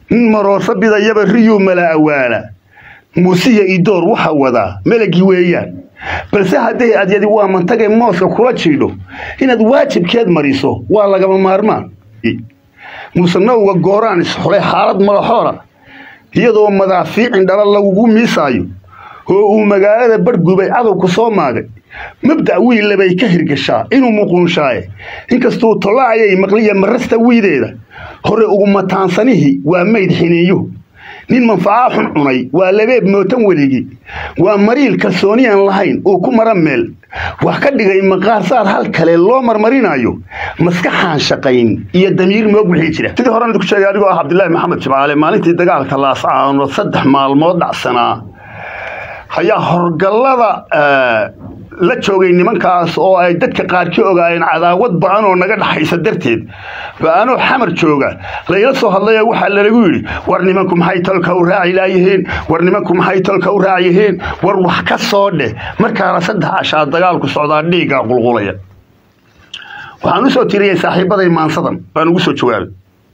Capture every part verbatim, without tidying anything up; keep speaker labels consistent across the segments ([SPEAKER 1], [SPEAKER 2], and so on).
[SPEAKER 1] maroosa bidayaba riyo mala awaala muusiya idoor waxa wada malagi weeyaan balse haddii adyadi waa mantagay mooska kula jiidho inaad waajibkeed mariso waa lagama maarmaan muusanawga gooraan isxulay xaalad madaxoora iyadoo madaafiicin dhala lagu miisaayo oo uu magaalada bargubay cadowku soo maagay mabda wiil labay ka hirgashaa inuu muquunshaay inkastoo tolaayay maqliya marasta wiideeda hore ugu mataansanihi waa mayd xineeyo nin manfaca xun cunay waa labeeb mootan weligi waa mariil kalsooniyaan lahayn oo ku maran meel wax ka dhigay maqaar saar hal kale loo marmarinayo maskaxaan shaqayn iyo damiir moog wixii jira sidii horena ku sheegay adigoo ah Cabdullaahi Maxamed Jimcaale maalintii dagaalka laascaano saddex maalmood dhacsanaa hayaa horgalada la joogay nimankaas oo ay dadka qaar ka ogaayeen cadaawad baan oo naga dhaxaysa darteed baano xamar jooga la ila soo hadlay waxa la lagu yiri war nimanku maxay talka u raaci laayeen war nimanku maxay talka u raaciyeen war wax ka soo dheh markaa saddex casha dagaalku socdaa dhiiga qulqulaya waxaan u soo tiriyay saaxiibaday maansadan baan ugu soo jawaabay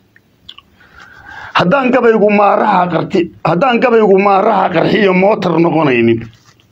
[SPEAKER 1] haddaan gabaygu maaraha qarti haddaan gabaygu maaraha qarxiyo mootar noqonaynin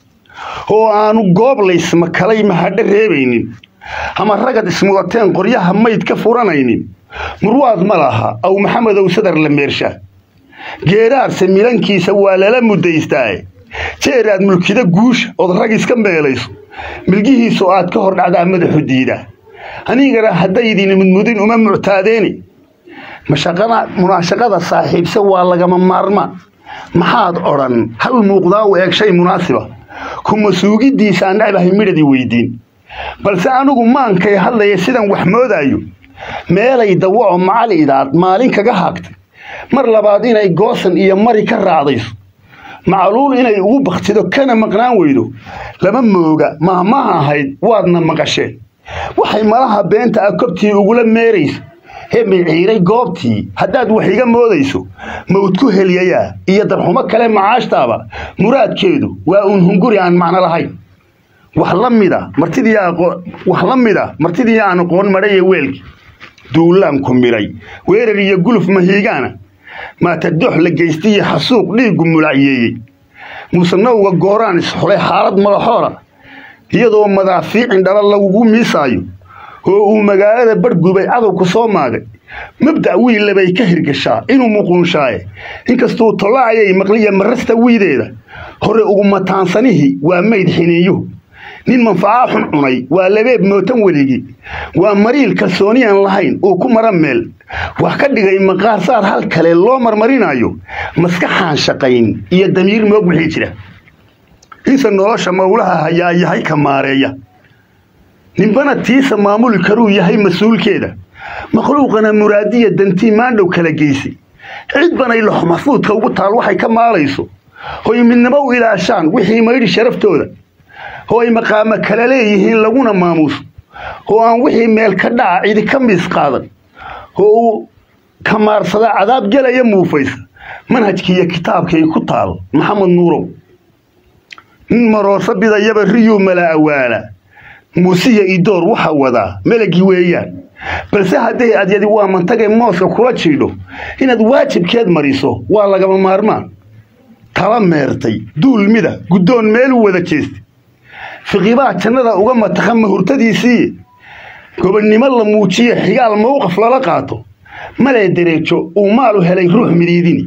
[SPEAKER 1] oo aanu goob laysma kalay mahadhe reebaynin ama ragad ismudateen qoryaha mayd ka furanaynin murwaad ma laha aw maxamed ow sadar la meersha geeraarse milankiisa waa lala mudaystaaye jeeraad mulkida guusha ood rag iska meelayso milgihiisu aad ka hor dhacdaa madaxu diida anigana haddaydin mudmudin uma muctaadeeni mashaqada munaashaqada saaxiibse waa lagama maarmaan maxaad odhan hal muuqdaa u eeg shay munaasiba kuma suugidiisa aan dhabahay midhadi weydiin balse anigu maankay hadlaya sidan wax moodayo meelay dawaco macaliidaad maalin kaga haagtay mar labaad inay goosan iyo mari ka raacdayso macluul inay ugu baktido kana maqnaan weydo lama mooga mahmaha ahayd waadna maqasheen waxay malaha beenta akobtii ugula meerayso hebay ciiray goobtii haddaad wax iga moodayso mawd ku heliyaa iyo darxumo kale macaashtaaba muraadkeedu waa uun hunguri aan macno lahayn wax la mida martidii aqoon wax la mida martidii aan aqoon maray weelki duulaan ku miray weerar iyo guluf mahiigana ma tadox la geystay xasuuq dhiigu mulaciyeeyay muusanawga gooraan isxulay xaalad madaxoora iyadoo madaafiicin dhala lagu miisaayo oo uu magaalada bargubay cadowku soo maagay mabda wiil labay ka hirgashaa inuu muquunshaay inkastoo tolaayay maqliya marasta wiideeda hore ugu mataansanihi waa mayd xineeyo nin manfaca xun cunay waa labeeb mootan weligi waa mariil kalsooniyaan lahayn oo ku maran meel wax ka dhigay maqaar saar hal kale loo marmarinayo maskaxaan shaqayn iyo damiir moog wixii jira insa nolosha mawlaha hayaa yahay ka maareeya ninbana tiisa maamuli karuu yahay mas'uulkeeda makhluuqana muraadiya dantii maandhow kala geysay cid banay lox maxfuudka ugu taal waxay ka maalayso hooy midnimo u ilaashaan wixii maydhi sharaftooda hooy maqaama kala leeyihiin laguna maamuuso oo aan wixii meel ka dhaca cidi ka miis qaadan oo ka maarsada cadaab gelaya muufaysa manhajkiiyo kitaabkay ku taal maxamed nuurow nin maroosa bidayaba riyo mala awaala muusiya idoor waxa wada malagi weeyaan balse haddii adyadi waa mantagay mooska kula jiidho inaad waajibkeed mariso waa lagama maarmaan tala meertay duulmida guddoon meel wada jeestay fiqibaa jannada uga mataxan mahurtadiisii gobonnimo la muujiyo xigaal mowqif lala qaato malee dereejo uu maalu helay ruux midiidini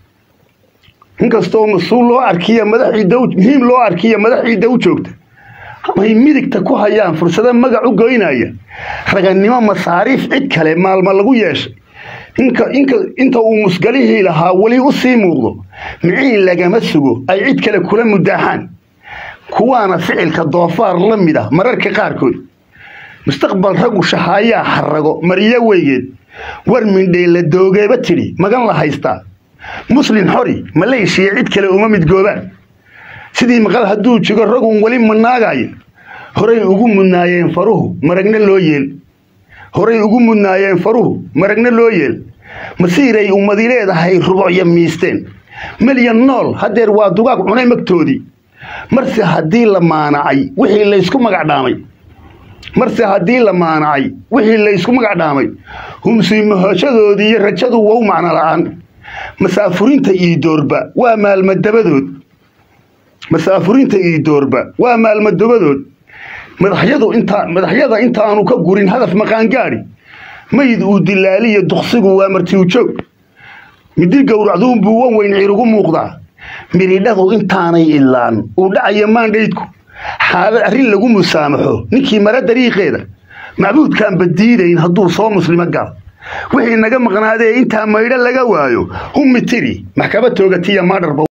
[SPEAKER 1] inkastoo mas-uul loo arkiya madaxii daw muhiim loo arkiya madaxii daw joogta amay midigta ku hayaan fursado magac u goynaya raganimo masaariif cid kale maalma lagu yeeshay inka inka inta uu musgalihii lahaa wali u sii muuqdo miciin lagama sugo ay cid kale kula mudaaxaan kuwaana ficilka doofaar la mid ah mararka qaarkood mustaqbal ragu shahaaya xarago mariya weygeed war mindhee la doogeeba tiri magan la haystaa muslim xori maleeshiya cid kale uma mid goobaan sidii maqal hadduu jigo ragun wali manaagaya horay ugu mudnaayeen faruhu maragna loo yeel horay ugu mudnaayeen faruhu maragna loo yeel masiiray ummadi leedahay rubuc yamiisteen milyan nool hadeer waa dugaag cunay magtoodii marse haddii la maanacay wixii la isku magac dhaamay marse haddii la maanacay wixii la isku magac dhaamay humsi mahashadoodii rajadu waa macna la'aan مسافرينta ii doorba waa maalmadabadood مسافرينta ii doorba waa maalmadabadood madaxyadu inta madaxyada inta aanu ka gurin hadaf maqaan gaari mayd uu dilaaliyo duqsigu waa martii u joog midi gowracduun buu wan weyn ciirugu muuqdaa miridhadu intaanay ilaan uu dhacayo maandhaydku xaalad arrin lagu musaamaxo ninkii mara dariiqeeda macbuudkan badiidayn hadduu soo muslima gal wixii naga maqnaadee inta maydha laga waayo hum mitiri maxkamad toogatiya maadharba